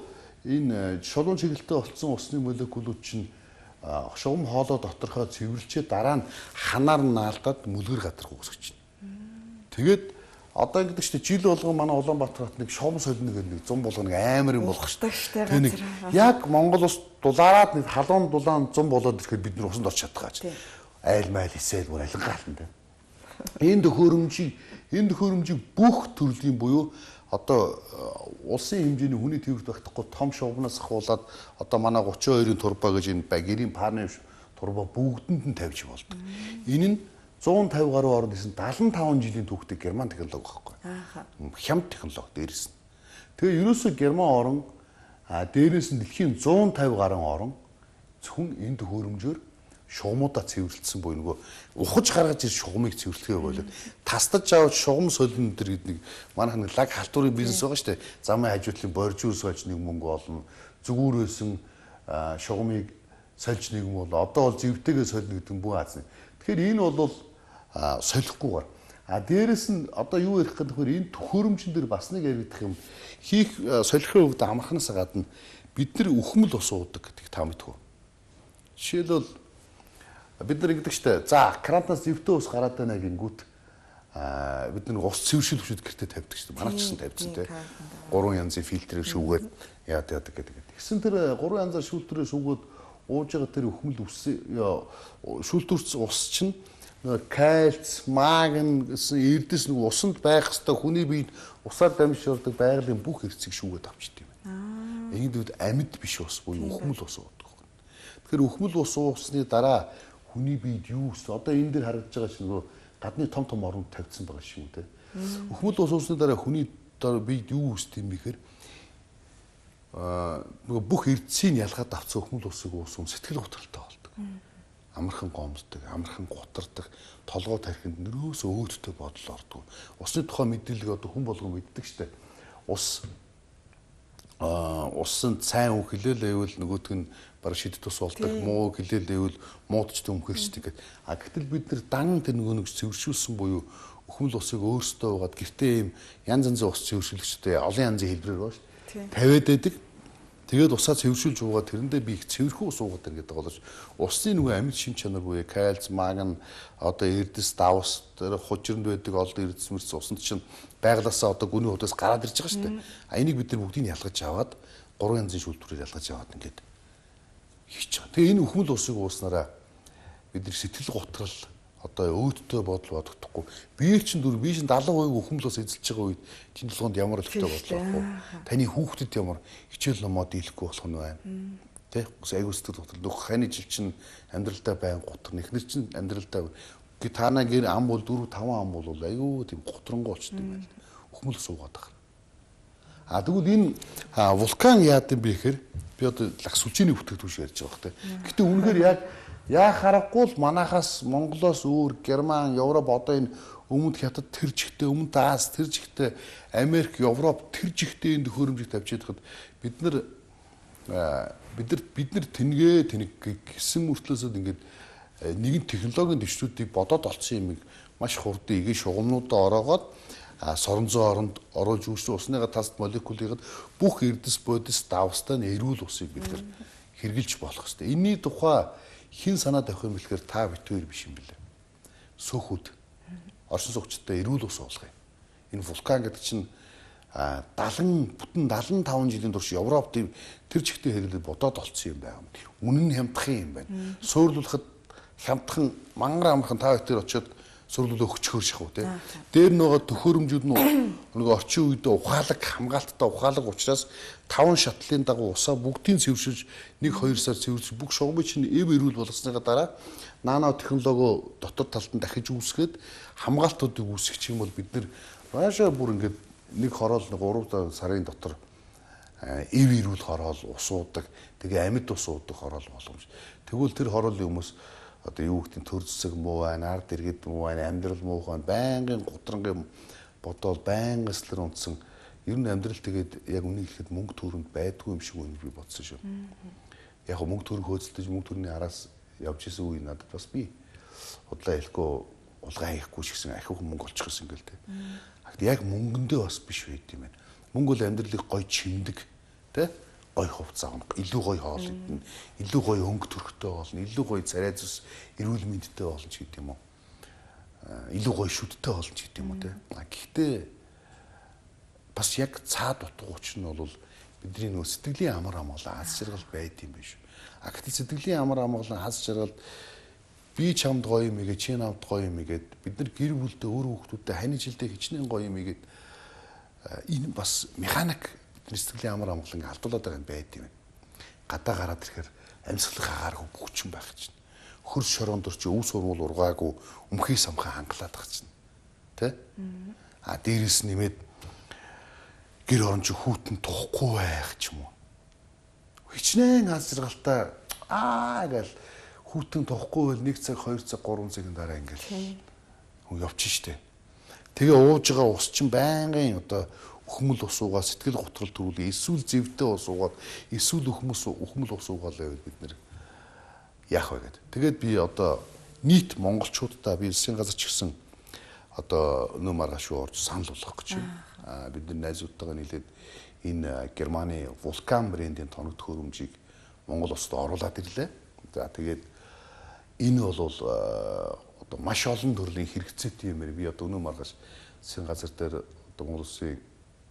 энэ шулуун чиглэлтэй болсон усны молекулууд чинь шугам хоолой доторхоо цэвэрлчээ дараа нь ханаар нь наалдаад мүлгэр гадарх үүсгэж байна. Тэгээд одоо ингэдэг чинь жил болгон манай Улаанбаатар хот нэг шугам солино гэх нэг зам болгоно амар юм болох шүү дээ. Нэг яг Монгол ус дулаараад нэг халуун дулаан зам болоод ирэхэд бид нар усанд орч чадхаач. Айл майл хийсэл бүр алингаалтан дээ. Энэ төхөөрөмжийг энэ төхөөрөмжийг бүх төрлийн буюу одоо улсын хэмжээний хүний төвөрт багтахгүй том шугамнаас ахуулаад одоо манай гучин хоёрын турба гэж энэ гэрийн парны турба бүгдэнд нь тавьж болдог. Энэ нь зуун тавь гаруй орнд исэн дагалан таван жилийн түүхтэй герман технологи байхгүй. Аа. Хямд технологи дээрээс нь. Тэгээ ерөөсөө герман орн а дээрээс нь дэлхийн зуун тавь гаруй орн зөвхөн энэ төхөөрөмжөөр шугамудаа цэвэрлсэн буюу нөгөө ухаж гаргаж ир шугамыг цэвэрлэхээ болоод тастаж аваад шугам солино төр гэдэг нэг манайх нэг лаг халтурын бизнес байгаа шүү дээ. Замын хажуудлын боржуус сольж нэг мөнгө олно. Зүгүүрөөсөн шугамыг сольж нэг юм бол одоо бол зэвтэйгээ солино гэдэг нь бүх аазна. Тэгэхээр энэ бол солихгүйгээр. А дээрэс нь одоо юу ярих гэдэг вэ? Энэ төхөөрөмжн дээр бас нэг яригдах юм. Хийх солихын үед амархнаас гадна бид нар үхмэл ус уудаг гэдэг та мэдгүй. Жишээлбэл бид нар ингэдэг штэ. За, крантаас зэвтэй ус гараад байна гингүүт аа бид нар ус цэвэршүүлэгчд гэртээ тавьдаг штэ. Манай ч гэсэн тавьсан те. Гурван янзын фильтрээр шүүгээд яад яадаг гэдэг. Тэгсэн тэр гурван янзаар шүүлтүрээр шүүгээд ууж байгаа тэр үхмэл ус шүүлтүрц ус чинь кальц, магн гэсэн эрдэс нэг усанд байх хэвээр хүний биед усаар дамжуулдаг байгалийн бүх эрсийг шүүгээд авчдаг юм байна. Энд үед амьд биш ус буюу үхмэл ус уудаг. Тэгэхээр үхмэл ус уусны дараа хүний биед юу өс одоо энэ дээр харагдаж байгаа чинь нөгөө гадны том том оронд тавьсан байгаа шүү дээ. Үхмэл ус уусны дараа хүний биед юу өсд юм бэхээр аа нөгөө бүх эрдсийн ялгаад авсан үхмэл усыг уусан сэтгэл готролтой болдог. Амархан гомддог, амархан гутардаг, толгой тархинд нэрөөс өөдтэй бодол ордог. Усны тухай мэдээлэл одоо хүн болгон мэддэг штэ. Ус аа усан сайн үг хэлээлээвэл нөгөөдг нь баг шид тус болдог, муу хэлээлээвэл муудч төмхөрчдөг гэдэг. А гэтэл бид нар дан тэр нөгөө нэг цэвэршүүлсэн буюу үхмэл усыг өөрсдөө угаад гэртээ ийм янз янзын ус цэвэршүүлэгчтэй олон янзын хэлбэрээр бааш. тавиад байдаг. Тэгээд усаа цэвэршүүлж уугаад тэрэндээ би их цэвэрхэн ус уугаад байна гэдэг болооч усны нөгөө амьд шин чанар буюу кальц, магн, одоо эрдэс, давс, тэр хужирнд байдаг олон эрдэс мэрс усанд чинь байглаасаа одоо гүний худаас гараад ирж байгаа шүү дээ. А энийг бид нар бүгдийг ялгаж аваад гурван янзын шүүлтүүрээр ялгаж аваад ингээд хийж байгаа. Тэгээ энэ үхмэл усыг ууснараа бид нар сэтгэл готрал одоо өөдтэй бодол бодогдохгүй. Биеэр чинь дүр би чинь дагалан хувийн үхмэл ус эзэлж байгаа үед тийм толгойд ямар өлтөй бодлоо ахгүй. Таны хүүхдэд ямар хичээл номоо дийлэхгүй болох нь байна. Тэ? Айгуу сэтгэл готрол нөх ханы жил чинь амьдралдаа байн гутар нэхнэр чинь амьдралдаа гэ таана гэр ам бол дөрөв таван ам бол айгуу тийм гутрангуй болчтой юм байна. Үхмэл ус уугаад байгаа. А тэгвэл энэ вулкан яад юм бэ гэхээр би одоо лагс сүлжээний бүтээгдэхүүн ярьж байгаа хэрэг. Гэтэ үнэхээр яг яа харахгүй л манахаас Монголоос өөр Герман, Европ одоо энэ Өмнөд Хятад тэр жигтэй, өмнөд Аз тэр жигтэй, Америк, Европ тэр жигтэй энэ төхөөрөмжийг тавьж ядахад бид нар бид нар бид нар тэнгээ тэнэг гисэн мөртлөөсөө ингээд нэгэн технологийн дэвшлүүдийг бодоод олцсон юмыг маш хурдан игээ шугамнуудаа ороогоод соронзон оронд оруулж үүссэн усныгаа таст молекулыгд бүх эрдэс бодис давстай нь эрүүл усыг бид нар хэрглэж болох хэрэгтэй. Энийний тухай хэн санаа тавих юм бэлэхээр та битүүр биш юм билээ. Сөөхүүд оршин суугчтай эрүүл ус уулгая. Энэ вулкан гэдэг чинь дагалан бүтэн дагалан таван жилийн турш Европт тэр чигтээ хэрэглээд бодоод олцсон юм байна. Үнэн нь хямдхан юм байна. Суурлуулахад хямдхан мангар амархан та хоёр очиод сурлуулаа өчгөр шахав тий. Дээр нөгөө төхөөрөмжүүд нь нөгөө орчин үед ухаалаг хамгаалттай ухаалаг учраас таван шатлалын дагуу усаа бүгдийг цэвэршүүлж нэг хоёр сар цэвэршүүлж бүх шугамыг чинь эв эрүүл болгосныга дараа нано технологи дотор талд нь дахиж үүсгээд хамгаалтуудыг үүсгэх юм бол бид нар маашаа бүр ингээд нэг хороол гурав сарын дотор эв эрүүл хороол усуудаг тэгээ амьд ус уудаг хороол боломж. Тэгвэл тэр хороолын хүмүүс одоо юу гэдэг нь төр зэсэг муу байна, ард иргэд муу байна, амьдрал муу байна, байнгын гутрангийн бодоод байнгын эслэр унтсан. Ер нь амьдрал тэгээд яг үнийг хэлэхэд мөнгө төрөнд байдгүй юм шиг үнийг би бодсон шүү. Яг мөнгө төрөг хөөцөлдөж мөнгө төрний араас явж исэн үе надад бас би удлаа хэлэхгүй улгаан хийхгүй ч гэсэн ахиух мөнгө олчих гэсэн ингээл тэ. Яг мөнгөндөө бас биш байд юм байна. Мөнгө бол амьдралыг гоё чимдэг тэ. Гой хувцас авах, илүү гоё хоол идэх, илүү гоё өнгө төрхтэй болно, илүү гоё царай зүс эрүүл мэндтэй болно ч гэдэг юм уу. Илүү гоё шүдтэй болно ч гэдэг юм уу те. Гэхдээ бас яг цаад утга учир нь бол бидний нөө сэтгэлийн амар амгалан хаз жаргал байд юм биш. А гэхдээ сэтгэлийн амар амгалан хаз жаргал би чамд гоё юм игээ, чи намд гоё юм игээд бид нар гэр бүлдээ өөр хүүхдүүдтэй хань жилдээ хичнээн гоё юм игээд энэ бас механик сэтгэлийн амар амгалан алдуулаад байгаа юм байд юм. Гадаа гараад ирэхээр амьсгалах агааргүй бүхчин байх чинь. Хөрс шорон дор чи өв сурмал ургаагүй өмхий самхаа хангалаад байгаа чинь. Тэ? А дээрээс нэмээд гэр орон чи хүүтэн тухгүй байх ч юм уу. Хичнээн аз жаргалтай аа гэл хүүтэн тухгүй бол нэг цаг, хоёр цаг, гурван цагийн дараа ингээл хүн явчих штэ. Тэгээ ууж байгаа ус чинь байнгын одоо өхмөл ус уугаа сэтгэл готрол төрүүлээ эсвэл зэвтэй ус уугаад эсвэл өхмөс өхмөл ус уугаалаа бид нэр яах вэ гэдэг. Тэгээд би одоо нийт монголчуудаа би засгийн газар ч гэсэн одоо өнөө маргааш орж санал болгох гэж байна. Аа бид нар найзуудтайгаа нийлээд энэ Германы вулкан брендийн тоног төхөөрөмжийг Монгол улсад оруулаад ирлээ. За тэгээд энэ бол одоо маш олон төрлийн хэрэгцээтэй юмэр би одоо өнөө маргааш засгийн газар дээр одоо Монгол улсын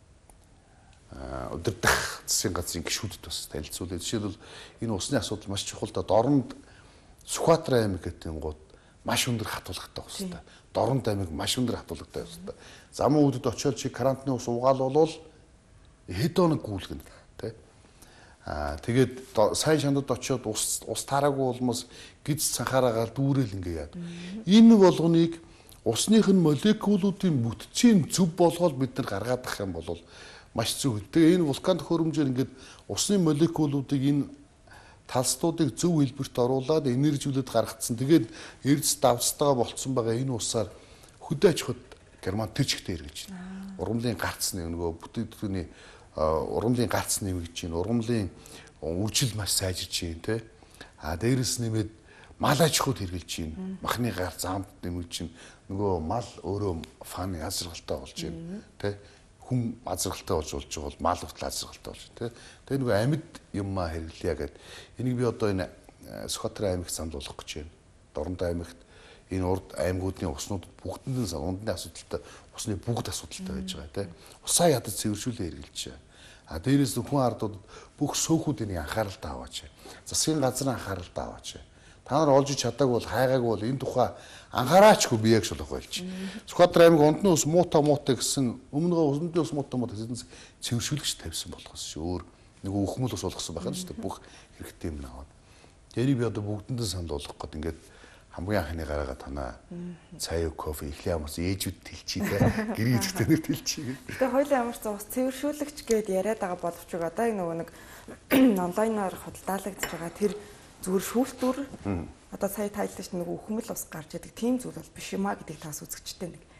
удирдах засгийн газрын гишүүдэд бас танилцуулъя. Жишээлбэл энэ усны асуудал маш чухал да. Дорнд Сүхбаатар аймаг гэдэг нь гууд маш өндөр хатуулагтай байна. Дорнд аймаг маш өндөр хатуулагтай байна. Замун өвдөд очиод чи карантины ус уугаал болвол хэд хоног гүйлгэнэ тий. Аа тэгээд сайн шандад очиод ус ус таараагүй болмос гиз цанхаараагаар дүүрэл ингээ яад. Энэ болгоныг усных нь молекулуудын бүтцийн зөв болгоод бид нар гаргаад ах юм бол маш зөв. Тэгээ энэ вулкан төхөөрөмжөөр ингээд усны молекулуудыг энэ талстуудыг зөв хэлбэрт оруулаад энержиулээд гаргацсан. Тэгээд эрдэс давстайгаа болцсон байгаа энэ усаар хөдөө аж ахуйд Герман тэр чигтээ эргэлж байна. Ургамлын гарц нөгөө бүтээгдэхүүний ургамлын гарц нэмэгдэж байна. Ургамлын үржил маш сайжирч байна те. А дээрэс нэмээд мал аж ахуйд эргэлж байна. Махны гар замд нэмэгдэж байна. Нөгөө мал өөрөө фаны азаргалтай болж байна те. Хүн азаргалтай болж болж байгаа бол мал хүртэл азаргалтай болж байна. Тэгээ нөгөө амьд юмаа хэрэглэе гэдэг. Энийг би одоо энэ Сүхбаатар аймагт санал болгох гэж байна. Дорнод аймагт энэ урд аймагуудын уснууд бүгдэнд нь ундны асуудалтай, усны бүгд асуудалтай байж байгаа тийм. Усаа ядаж цэвэршүүлээ хэрэглэж байна. А дээрээс хүн ардууд бүх сөөхүүдийн анхааралтай аваач. Засгийн газрын анхааралтай аваач. Та нар олж чадаагүй бол хайгаагүй бол энэ тухай анхаараачгүй би яг шулах байлч. Сүхбаатар аймаг ундны ус муута муута гэсэн өмнөгөө ундны ус муута муута гэсэн цэвэршүүлэгч тавьсан болохоос шүү. Өөр нөгөө өхмөл ус болгосон байх нь шүү дээ. Бүх хэрэгтэй юм наваад. Тэрийг би одоо бүгдэндээ санал болгох гээд ингээд хамгийн анхны гараагаа танаа цай кофе ихлэ ямарс ээжүүд тэлчихий те гэрээ эзэгтэй нэг тэлчихий. Тэгээ хоёулаа ямар ч ус цэвэршүүлэгч гээд яриад байгаа боловч одоо энэ нөгөө нэг онлайнаар худалдаалагдж байгаа тэр зүгээр шүүлтүр одоо сая тайлбарч нэг өхмөл ус гарч идэг тийм зүйл бол биш юмаа гэдгийг тас үзэгчтэй нэг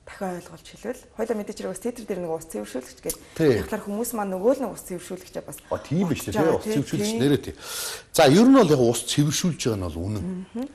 дахин ойлгуулж хэлвэл хоёлаа мэдээж хэрэг бас театр дээр нэг ус цэвэршүүлэгч гэдэг. Тэгэхээр хүмүүс маань нөгөө л нэг ус цэвэршүүлэгчээ бас. А тийм биш үү тий ус цэвэршүүлэгч нэрээ тий. За ер нь бол яг ус цэвэршүүлж байгаа нь бол үнэн.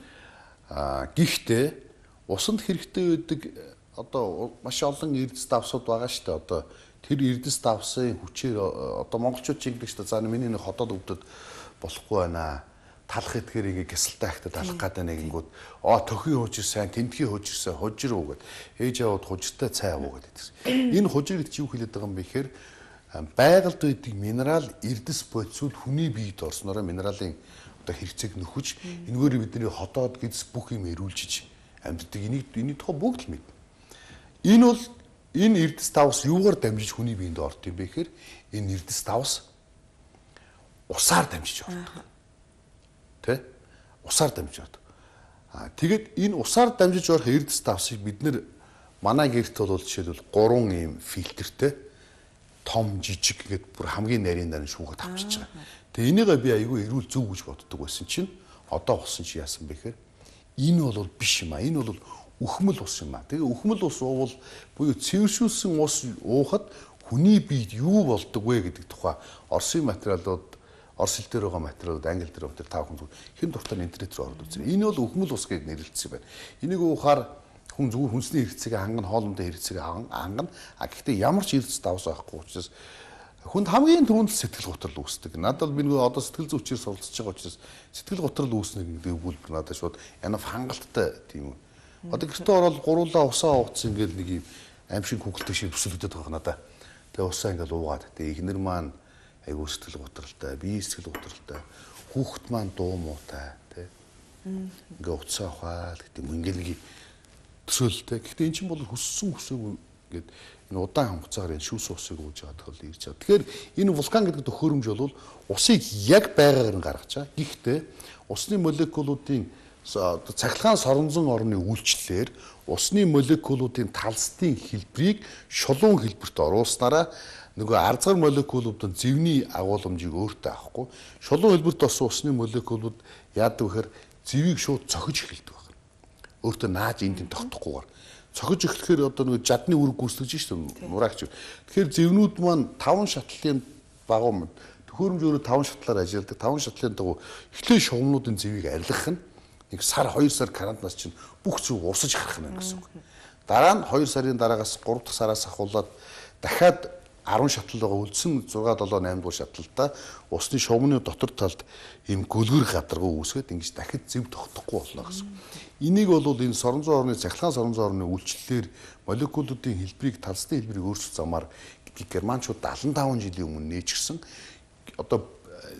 Аа гэхдээ усанд хэрэгтэй байдаг одоо маш олон эрдэс давсууд байгаа шүү дээ. Одоо тэр эрдэс давсын хүчээр одоо монголчууд чинь гэдэг шүү дээ. За миний нэг ходоод өвдөд болохгүй байна. Талах эдгээр ингээ гясалтай ахтад алах гэдэг нэгнгүүд аа төхий хужир сайн тэмдгий хужирсан хужир уу гэд ээж аваад хужиртай цай авуу гэдэг. Энэ хужир гэдэг чи юу хэлээд байгаа юм бэ гэхээр байгальд байдаг минерал эрдэс бодисууд хүний биед орснороо минералын одоо хэрэгцээг нөхөж энэгээр бидний ходоод гидс бүх юм эрүүлжиж амьддаг. Энийг энийг тухай бүгд л мэднэ. Энэ бол энэ эрдэс давс юугаар дамжиж хүний биед орд юм бэ гэхээр энэ эрдэс давс усаар дамжиж ордог. Тэ? Усаар дамжиж ордог. Аа тэгэд энэ усаар дамжиж орох эрдэс давсыг бид нэр манай гэрт бол жишээлбэл гурван ийм фильтртэй том жижиг гэдэг бүр хамгийн нарийн дараа шүүхэд авчиж байгаа. Тэгээ энийг би айгүй эрүүл зөв гэж боддог байсан чинь одоо болсон чи яасан бэ гэхээр энэ бол биш юм аа. Энэ бол үхмэл ус юм аа. Тэгээ үхмэл ус уувал буюу цэвэршүүлсэн ус уухад хүний биед юу болдог вэ гэдэг тухай Оросын материалууд Орос хэл дээр байгаа материалууд англи дээр байгаа тав хүн хэн дуртай интернет рүү ороод үзье. Энэ бол үхмэл ус гэж нэрлэгдсэн байна. Энийг уухаар хүн зүгээр хүнсний хэрэгцээг хангана, хоолндоо хэрэгцээг хангана. А гэхдээ ямар ч эрдэс давс авахгүй учраас хүнд хамгийн түрүүнд сэтгэл готрол үүсдэг. Надад би нөгөө одоо сэтгэл зүйчээр суралцж байгаа учраас сэтгэл готрол үүснэ гэдэг өгүүлбэр надад шууд янав хангалттай тийм үү. Одоо гэртээ ороод гуруулаа усаа ууцсан ингээл нэг юм аимшиг хүүхэлтэй шиг бүсэлгдэд байгаа надаа. Тэгээ усаа ингээл уугаад. Тэгээ ихнэр маань айгуу сэтгэл готролтой, бие сэтгэл готролтой, хүүхэд маань дуу муутай, тий. Ингээ уцаа ухаал гэдэг юм ингээл нэг төсөөлтэй. Гэхдээ эн чинь бол хүссэн хүсээгүй гэдэг энэ удаан хугацаагаар энэ шүүс усыг ууж байгаа тохиол ирж байгаа. Тэгэхээр энэ вулкан гэдэг төхөөрөмж бол усыг яг байгаагаар нь гаргаж байгаа. Гэхдээ усны молекулуудын цахилгаан соронзон орны үйлчлэлээр усны молекулуудын талстын хэлбэрийг шулуун хэлбэрт оруулснараа нөгөө арзгар молекулуудын зэвний агуулмжийг өөртөө авахгүй шулуун хэлбэрт орсон усны молекулууд яадаг вэхээр зэвийг шууд цохиж эхэлдэг байна. Өөртөө нааж энд нь тогтохгүйгээр цохиж эхлэхээр одоо нөгөө жадны үүрэг гүйцэтгэж шүү дээ нураагч. Тэгэхээр зэвнүүд маань таван шатлалын багуун төхөөрөмж өөрөө таван шатлаар ажилладаг. Таван шатлалын дагуу эхлээ шугамнуудын зэвийг арилгах нь нэг сар хоёр сар карантинаас чинь бүх зүйл урсаж гарах нь гэсэн үг. Дараа нь хоёр сарын дараагаас гурав дахь сараас ахуулаад дахиад арван шатлал байгаа үлдсэн зургаа долоо наймд дугаар шатлалтаа усны шугамны дотор талд ийм гөлгөр гадаргуу үүсгээд ингэж дахид зэв тогтохгүй болно гэсэн. Энийг бол энэ соронзон орны цахилгаан соронзон орны үйлчлэлээр молекулуудын хэлбэрийг талсны хэлбэрийг өөрчилж замаар германчууд дадлан таван жилийн өмнө нээчихсэн. Одоо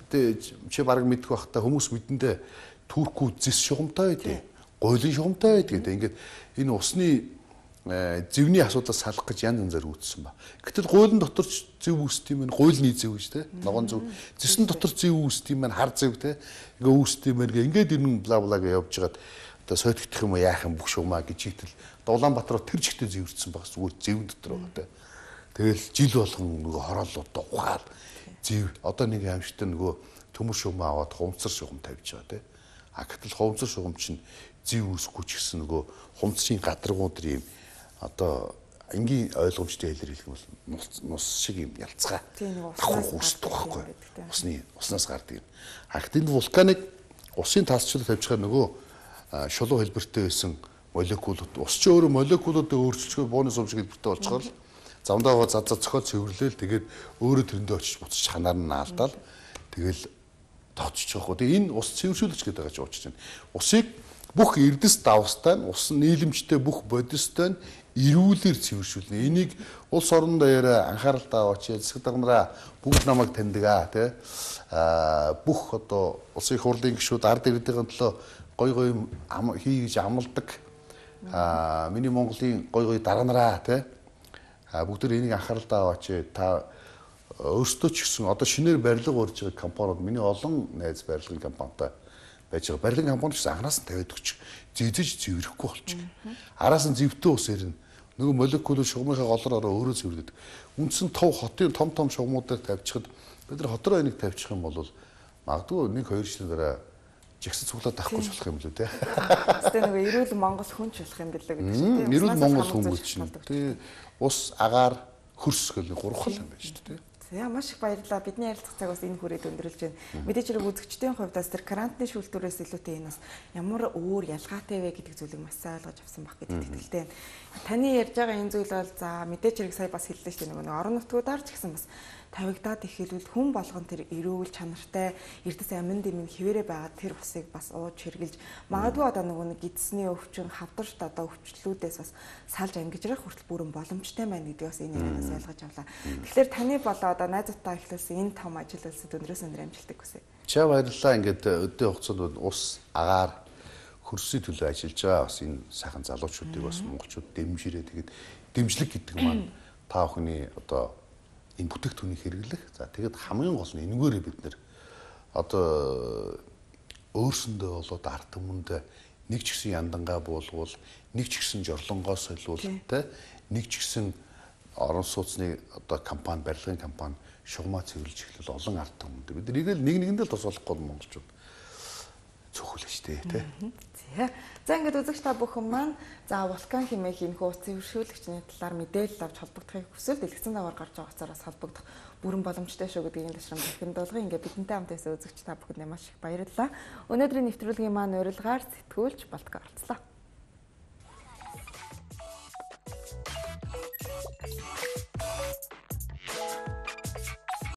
чи бараг мэдэх байх та хүмүүс мэдэндээ туркууд зис шугамтай байдیں۔ Гойлын шугамтай байдаг гэдэг. Ингээд энэ усны зэвний асуудлаас салах гэж янз янзаар үүдсэн ба. Гэтэл гуйлын дотор зэв үүсдэг юм байна. Гуйлны зэв гэж те. Ногоон зэв. Зэсэн дотор зэв үүсдэг юм байна. Хар зэв те. Ингээ үүсдэг юм байна. Ингээд ирнэ бла благ явж байгаад одоо сойтгдох юм уу яах юм бүх шугамаа гэж хийтэл. Улаанбаатар тэр жигтэй зэвэрсэн баг зүгээр зэв дотор байгаа те. Тэгэл жил болгон нөгөө хорооллууд ухаал зэв. Одоо нэг аимшигтай нөгөө төмөр шугамаа аваад хумцар шугам тавьж байгаа те. А гэтэл хумцар шугам чинь зэв үүсэхгүй ч гэсэн нөгөө хумцсын гадаргууд ийм одоо энгийн ойлгомжтой хэлээр хэлэх юм бол нус шиг юм ялцгаа. Давхар үүсдэг байхгүй. Усны уснаас гардаг юм. А гэтэл вулканыг усын тасчлал тавьж байгаа нөгөө шулуу хэлбэртэй байсан молекулууд ус ч өөрөө молекулуудыг өөрчилчихөө бууны сум шиг хэлбэртэй болж байгаа л замдаа зад зад цохол цэвэрлээл тэгээд өөрөө тэрэндээ очиж буцаж ханаар нь наалдаал тэгэл тооцчих واخгүй. Тэгээ энэ ус цэвэршүүлэгч гэдэг байгаа ч уучж байна. Усыг бүх эрдэс давстай нь ус нийлэмжтэй бүх бодистой нь эрүүлэр цэвэршүүлнэ. Энийг улс орон даяараа анхааралтай аваач, засаг дарганараа бүгд намайг таньдаг аа тий. Аа бүх одоо улсын их хурлын гишүүд ард иргэдийн төлөө гой гой хий гэж амладаг. Аа миний Монголын гой гой дарганараа тий. Аа бүгд энийг анхааралтай аваач. Та өөрсдөө ч гэсэн одоо шинээр барилга урьж байгаа компаниуд миний олон найз барилгын компанитай байж байгаа. Барилгын компани ч анханаас нь тавиад өгч зэзэж зэврэхгүй болчих. Араас нь зэвтэн ус ирнэ. Нөгөө молекул шугамынхаа голоор ороо өөрөө зэврдэг. Үндсэн тов хотын том том шугамуудаар тавьчихад бид нар хотроо энийг тавьчих юм бол магадгүй нэг хоёр жилийн дараа жигсэд цуглаад авахгүй болох юм л үү те. Тэ нэг эрүүл Монгол хүн ч болох юм билээ гэдэг чинь тийм. Эрүүл Монгол хүн чинь тий ус агаар хөрс гэх гурван юм байна шүү дээ. За маш их баярлалаа. Бидний ярилцах цагаас энэ хүрээд өндөрлж байна. Мэдээж хэрэг үзэгчдийн хувьд бас тэр карантины шүүлтүүрээс илүүтэй энэ бас ямар өөр ялгаатай вэ гэдэг зүйлийг маш сайн ойлгож авсан баг гэдэг итгэлтэй байна. Таны ярьж байгаа энэ зүйл бол за мэдээж хэрэг сая бас хэллээ шүү дээ нөгөө орон нутгуудаар ч гэсэн бас тавигдаад ихэлвэл хүн болгон тэр эрүүл чанартай эрдэс амин дэмэн хിവэрэ байгаа тэр усыг бас ууж хэрглэж магадгүй одоо нөгөө нэг эдсний өвчин хавдарт одоо өвчлөлүүдээс бас салж ангижрах хүртэл бүрэн боломжтой байна гэдгийг бас энэ ярианаас ойлгож авлаа. Тэгэхээр таны болоо одоо найзуудтай эхлүүлсэн энэ том ажил үйлсэд өндрөөс өндөр амжилтыг хүсье. Чаа баярлалаа. Ингээд өдөө хугацаанд ус агаар хөрсөй төлөө ажиллаж байгаа бас энэ сайхан залуучуудыг бас монголчууд дэмжирээ тэгээд дэмжлэг гэдэг маань та бүхний одоо энэ бүтээгдэхүүнийг хэрэглэх. За тэгэд хамгийн гол нь энэгээрээ бид нэр одоо өөрсөндөө болоод ард түмэнд нэг ч гэсэн яндангаа буулгуул, нэг ч гэсэн жорлонгоо солиул, тэ нэг ч гэсэн орон сууцны одоо компани, барилгын компани шугамаа цэвэрлж эхлэл олон ард түмэнд бид нэг л нэг нэгэндээ л тусалахгүй монголчууд цөхөлж штэ тэ. За. За ингээд үзэгч та бүхэн маань за вулкан хэмээх энэ хууц цэвэршүүлэгчний талаар мэдээлэл авч холбогдохыг хүсвэл дэлгэцэн даваар гарч байгаа хугацаараас холбогдох бүрэн боломжтой шүү гэдгийг ташрам дахин дуулгын ингээд бидэнтэй хамт байсан үзэгч та бүхэнд маш их баярлалаа. Өнөөдрийн нэвтрүүлгийн маань урилгаар сэтгүүлч Болтго оролцлоо.